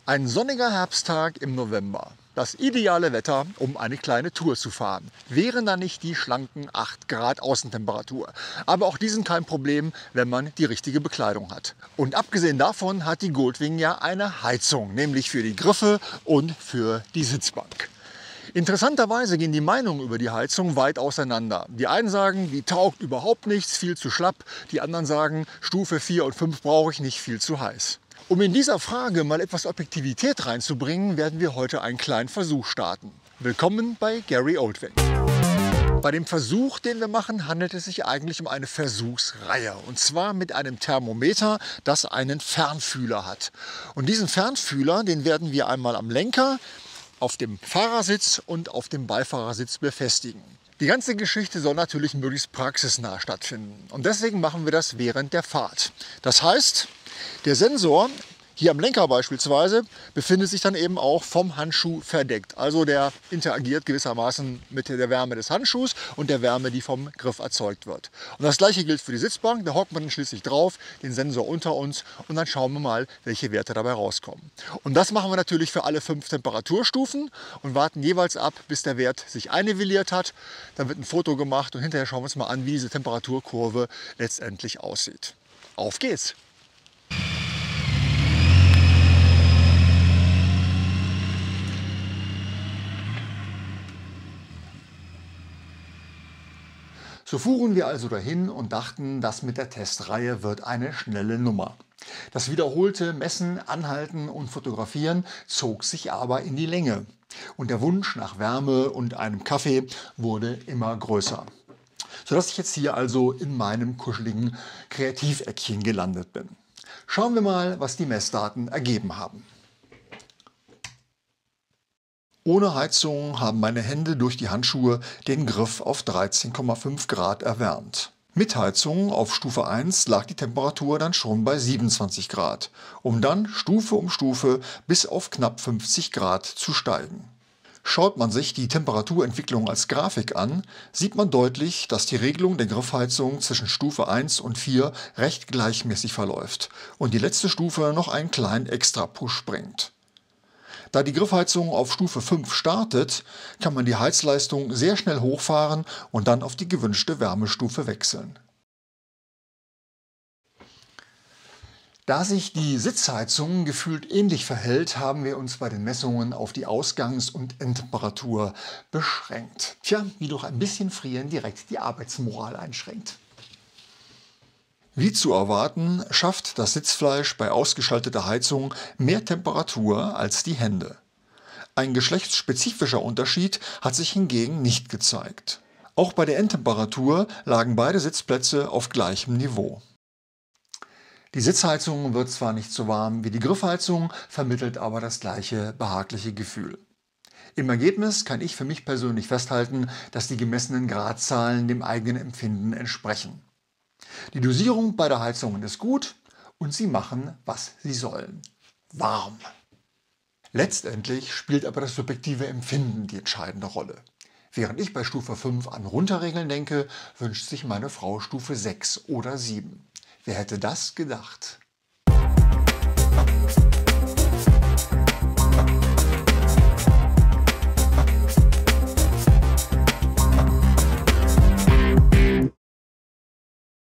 Ein sonniger Herbsttag im November. Das ideale Wetter, um eine kleine Tour zu fahren. Wären da nicht die schlanken 8 Grad Außentemperatur. Aber auch die sind kein Problem, wenn man die richtige Bekleidung hat. Und abgesehen davon hat die Goldwing ja eine Heizung, nämlich für die Griffe und für die Sitzbank. Interessanterweise gehen die Meinungen über die Heizung weit auseinander. Die einen sagen, die taugt überhaupt nichts, viel zu schlapp. Die anderen sagen, Stufe 4 und 5 brauche ich nicht, viel zu heiß. Um in dieser Frage mal etwas Objektivität reinzubringen, werden wir heute einen kleinen Versuch starten. Willkommen bei Gary Oldwing. Bei dem Versuch, den wir machen, handelt es sich eigentlich um eine Versuchsreihe. Und zwar mit einem Thermometer, das einen Fernfühler hat. Und diesen Fernfühler, den werden wir einmal am Lenker, auf dem Fahrersitz und auf dem Beifahrersitz befestigen. Die ganze Geschichte soll natürlich möglichst praxisnah stattfinden. Und deswegen machen wir das während der Fahrt. Das heißt, der Sensor, hier am Lenker beispielsweise, befindet sich dann eben auch vom Handschuh verdeckt. Also der interagiert gewissermaßen mit der Wärme des Handschuhs und der Wärme, die vom Griff erzeugt wird. Und das gleiche gilt für die Sitzbank. Da hockt man dann schließlich drauf, den Sensor unter uns, und dann schauen wir mal, welche Werte dabei rauskommen. Und das machen wir natürlich für alle 5 Temperaturstufen und warten jeweils ab, bis der Wert sich einnivelliert hat. Dann wird ein Foto gemacht und hinterher schauen wir uns mal an, wie diese Temperaturkurve letztendlich aussieht. Auf geht's! So fuhren wir also dahin und dachten, das mit der Testreihe wird eine schnelle Nummer. Das wiederholte Messen, Anhalten und Fotografieren zog sich aber in die Länge. Und der Wunsch nach Wärme und einem Kaffee wurde immer größer. Sodass ich jetzt hier also in meinem kuscheligen Kreativeckchen gelandet bin. Schauen wir mal, was die Messdaten ergeben haben. Ohne Heizung haben meine Hände durch die Handschuhe den Griff auf 13,5 Grad erwärmt. Mit Heizung auf Stufe 1 lag die Temperatur dann schon bei 27 Grad, um dann Stufe um Stufe bis auf knapp 50 Grad zu steigen. Schaut man sich die Temperaturentwicklung als Grafik an, sieht man deutlich, dass die Regelung der Griffheizung zwischen Stufe 1 und 4 recht gleichmäßig verläuft und die letzte Stufe noch einen kleinen Extra-Push bringt. Da die Griffheizung auf Stufe 5 startet, kann man die Heizleistung sehr schnell hochfahren und dann auf die gewünschte Wärmestufe wechseln. Da sich die Sitzheizung gefühlt ähnlich verhält, haben wir uns bei den Messungen auf die Ausgangs- und Endtemperatur beschränkt. Tja, wie durch ein bisschen Frieren direkt die Arbeitsmoral einschränkt. Wie zu erwarten, schafft das Sitzfleisch bei ausgeschalteter Heizung mehr Temperatur als die Hände. Ein geschlechtsspezifischer Unterschied hat sich hingegen nicht gezeigt. Auch bei der Endtemperatur lagen beide Sitzplätze auf gleichem Niveau. Die Sitzheizung wird zwar nicht so warm wie die Griffheizung, vermittelt aber das gleiche behagliche Gefühl. Im Ergebnis kann ich für mich persönlich festhalten, dass die gemessenen Gradzahlen dem eigenen Empfinden entsprechen. Die Dosierung bei der Heizung ist gut und sie machen, was sie sollen. Warm. Letztendlich spielt aber das subjektive Empfinden die entscheidende Rolle. Während ich bei Stufe 5 an Runterregeln denke, wünscht sich meine Frau Stufe 6 oder 7. Wer hätte das gedacht?